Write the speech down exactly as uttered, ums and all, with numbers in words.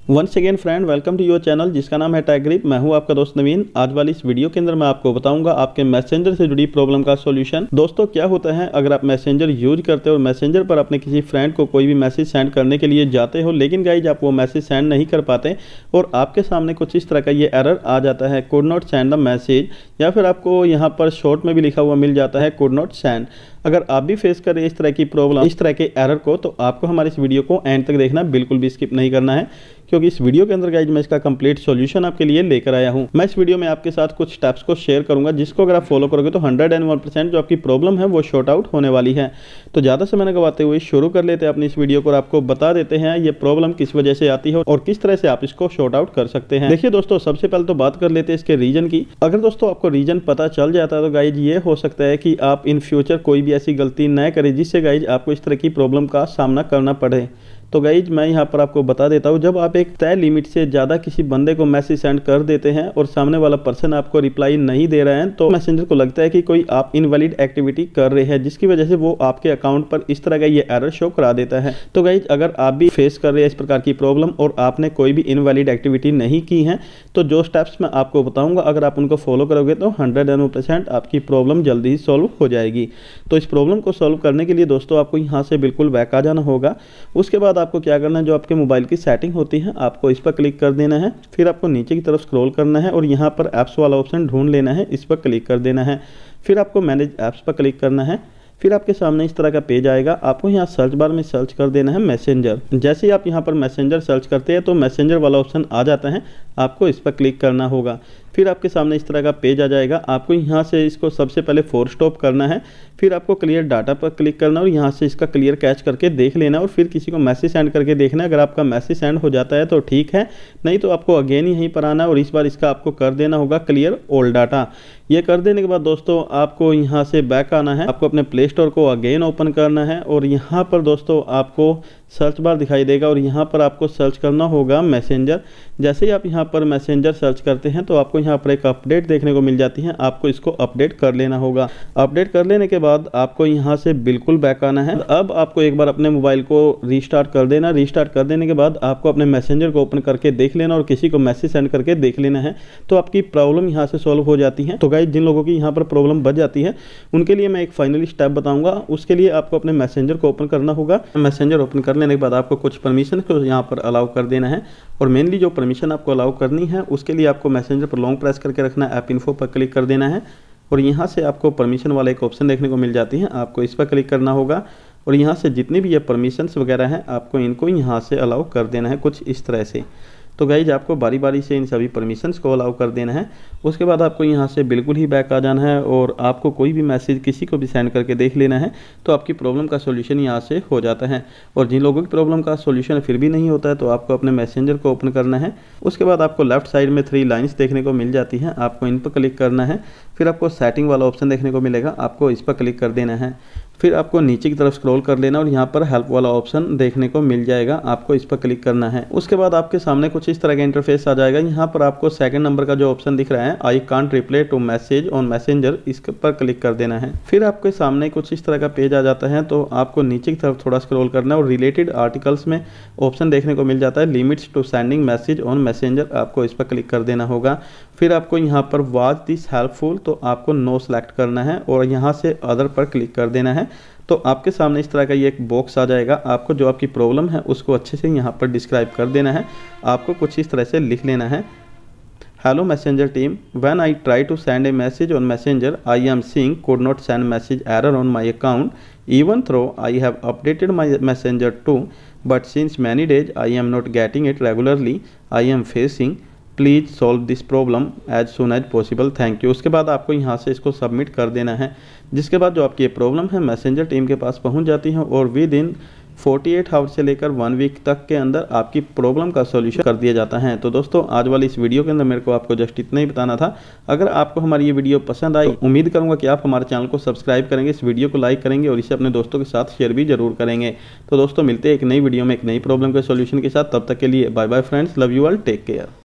Once again friend, welcome to your channel जिसका नाम है टेक ग्रिप। मैं हूं आपका दोस्त नवीन। आज वाली इस वीडियो के अंदर मैं आपको बताऊंगा आपके मैसेंजर से जुड़ी प्रॉब्लम का सॉल्यूशन। दोस्तों, क्या होता है अगर आप मैसेंजर यूज करते हो और मैसेंजर पर अपने किसी फ्रेंड को कोई भी मैसेज सेंड करने के लिए जाते हो, लेकिन गाइज आप वो मैसेज सेंड नहीं कर पाते और आपके सामने कुछ इस तरह का ये एरर आ जाता है, could not send the message, या फिर आपको यहाँ पर शॉर्ट में भी लिखा हुआ मिल जाता है कुड नॉट सेंड। अगर आप भी फेस करें इस तरह की प्रॉब्लम, इस तरह के एरर को, तो आपको हमारे इस वीडियो को एंड तक देखना, बिल्कुल भी स्किप नहीं करना है, क्योंकि इस वीडियो के अंदर गाइज मैं इसका कंप्लीट सॉल्यूशन आपके लिए लेकर आया हूं। मैं इस वीडियो में आपके साथ कुछ स्टेप्स को शेयर करूंगा जिसको अगर आप फॉलो करोगे तो हंड्रेड एंड वन परसेंट जो आपकी प्रॉब्लम है वो शॉर्ट आउट होने वाली है। तो ज़्यादा समय न गवाते हुए शुरू कर लेते हैं अपनी इस वीडियो को और आपको बता देते हैं ये प्रॉब्लम किस वजह से आती है और किस तरह से आप इसको शॉर्ट आउट कर सकते हैं। देखिए दोस्तों, सबसे पहले तो बात कर लेते हैं इसके रीजन की। अगर दोस्तों आपको रीजन पता चल जाता है तो गाइज ये हो सकता है कि आप इन फ्यूचर कोई भी ऐसी गलती न करें जिससे गाइज आपको इस तरह की प्रॉब्लम का सामना करना पड़े। तो गाइज मैं यहाँ पर आपको बता देता हूँ, जब आप एक तय लिमिट से ज़्यादा किसी बंदे को मैसेज सेंड कर देते हैं और सामने वाला पर्सन आपको रिप्लाई नहीं दे रहा है, तो मैसेंजर को लगता है कि कोई आप इनवैलिड एक्टिविटी कर रहे हैं, जिसकी वजह से वो आपके अकाउंट पर इस तरह का ये एरर शो करा देता है। तो गाइज अगर आप भी फेस कर रहे हैं इस प्रकार की प्रॉब्लम और आपने कोई भी इनवैलिड एक्टिविटी नहीं की है, तो जो स्टेप्स मैं आपको बताऊँगा अगर आप उनको फॉलो करोगे तो हंड्रेड एंड वन परसेंट आपकी प्रॉब्लम जल्दी ही सॉल्व हो जाएगी। तो इस प्रॉब्लम को सॉल्व करने के लिए दोस्तों आपको यहाँ से बिल्कुल बैक आ जाना होगा। उसके बाद आपको क्या करना है, जो आपके मोबाइल की सेटिंग होती है आपको इस पर क्लिक कर देना है। फिर आपको नीचे की तरफ स्क्रॉल करना है और यहाँ पर ऐप्स वाला ऑप्शन ढूंढ लेना है, इस पर क्लिक कर देना है। फिर आपको मैनेज ऐप्स पर क्लिक करना है। फिर आपके सामने इस तरह का पेज आएगा। आपको यहाँ सर्च बार में सर्च कर देना है मैसेंजर। जैसे ही आप यहाँ पर मैसेंजर सर्च करते हैं तो मैसेंजर वाला ऑप्शन आ जाता है, आपको इस पर क्लिक करना होगा। फिर आपके सामने इस तरह का पेज आ जाएगा। आपको यहाँ से इसको सबसे पहले फोर स्टॉप करना है। फिर आपको क्लियर डाटा पर क्लिक करना और यहाँ से इसका क्लियर कैच करके देख लेना और फिर किसी को मैसेज सेंड करके देखना। अगर आपका मैसेज सेंड हो जाता है तो ठीक है, नहीं तो आपको अगेन यहीं पर आना और इस बार इसका आपको कर देना होगा क्लियर ऑल डाटा। ये कर देने के बाद दोस्तों आपको यहाँ से बैक आना है। आपको अपने प्ले स्टोर को अगेन ओपन करना है और यहाँ पर दोस्तों आपको सर्च बार दिखाई देगा और यहाँ पर आपको सर्च करना होगा मैसेंजर। जैसे ही आप यहाँ पर मैसेंजर सर्च करते हैं तो आपको यहाँ पर एक अपडेट देखने को मिल जाती है, आपको इसको अपडेट कर लेना होगा। अपडेट कर लेने के बाद आपको यहाँ से बिल्कुल बैक आना है। अब आपको एक बार अपने मोबाइल को रीस्टार्ट कर देना। रीस्टार्ट कर देने के बाद आपको अपने मैसेंजर को ओपन करके देख लेना और किसी को मैसेज सेंड करके देख लेना है, तो आपकी प्रॉब्लम यहाँ से सॉल्व हो जाती है। तो गाइस, जिन लोगों की यहाँ पर प्रॉब्लम बच जाती है उनके लिए मैं एक फाइनली स्टेप बताऊंगा। उसके लिए आपको अपने मैसेंजर को ओपन करना होगा। मैसेंजर ओपन कर लेने के बाद आपको कुछ परमिशन को यहाँ पर अलाउ कर देना है और मेनली जो परमिशन आपको अलाउ करनी है उसके लिए आपको मैसेंजर पर लॉन्ग प्रेस करके रखना है, ऐप इन्फो पर क्लिक कर देना है और यहाँ से आपको परमिशन वाला एक ऑप्शन देखने को मिल जाती है, आपको इस पर क्लिक करना होगा और यहाँ से जितनी भी ये परमिशंस वगैरह हैं आपको इनको यहाँ से अलाउ कर देना है कुछ इस तरह से। तो गाइज आपको बारी बारी से इन सभी परमिशंस को अलाउ कर देना है। उसके बाद आपको यहाँ से बिल्कुल ही बैक आ जाना है और आपको कोई भी मैसेज किसी को भी सेंड करके देख लेना है, तो आपकी प्रॉब्लम का सॉल्यूशन यहाँ से हो जाता है। और जिन लोगों की प्रॉब्लम का सॉल्यूशन फिर भी नहीं होता है तो आपको अपने मैसेंजर को ओपन करना है। उसके बाद आपको लेफ्ट साइड में थ्री लाइन्स देखने को मिल जाती हैं, आपको इन पर क्लिक करना है। फिर आपको सेटिंग वाला ऑप्शन देखने को मिलेगा, आपको इस पर क्लिक कर देना है। फिर आपको नीचे की तरफ स्क्रॉल कर लेना और यहाँ पर हेल्प वाला ऑप्शन देखने को मिल जाएगा, आपको इस पर क्लिक करना है। उसके बाद आपके सामने कुछ इस तरह का इंटरफेस आ जाएगा। यहाँ पर आपको सेकंड नंबर का जो ऑप्शन दिख रहा है, I can't reply to message on Messenger, इस पर क्लिक कर देना है। फिर आपके सामने कुछ इस तरह का पेज आ जाता है, तो आपको नीचे की तरफ थोड़ा स्क्रॉल करना है और रिलेटेड आर्टिकल्स में ऑप्शन देखने को मिल जाता है, limits to sending message on Messenger, आपको इस पर क्लिक कर देना होगा। फिर आपको यहाँ पर वाज दिस हेल्पफुल, तो आपको नो सेलेक्ट करना है और यहाँ से अदर पर क्लिक कर देना है। तो आपके सामने इस तरह का ये एक बॉक्स आ जाएगा। आपको जो आपकी प्रॉब्लम है उसको अच्छे से यहाँ पर डिस्क्राइब कर देना है। आपको कुछ इस तरह से लिख लेना है, hello Messenger team, when I try to send a message on Messenger I am seeing could not send message error on my account even though I have updated my messenger too, but since many days I am not getting it regularly, I am facing, please solve this problem as soon as possible, thank you. उसके बाद आपको यहाँ से इसको submit कर देना है, जिसके बाद जो आपकी ये प्रॉब्लम है मैसेंजर टीम के पास पहुँच जाती है और विद इन अड़तालीस आवर्स से लेकर वन वीक तक के अंदर आपकी प्रॉब्लम का सॉल्यूशन कर दिया जाता है। तो दोस्तों, आज वाली इस वीडियो के अंदर मेरे को आपको जस्ट इतना ही बताना था। अगर आपको हमारी ये वीडियो पसंद आई तो उम्मीद करूंगा कि आप हमारे चैनल को सब्सक्राइब करेंगे, इस वीडियो को लाइक करेंगे और इसे अपने दोस्तों के साथ शेयर भी जरूर करेंगे। तो दोस्तों, मिलते हैं एक नई वीडियो में एक नई प्रॉब्लम के सॉल्यूशन के साथ। तब तक के लिए bye bye friends, love you all, take care.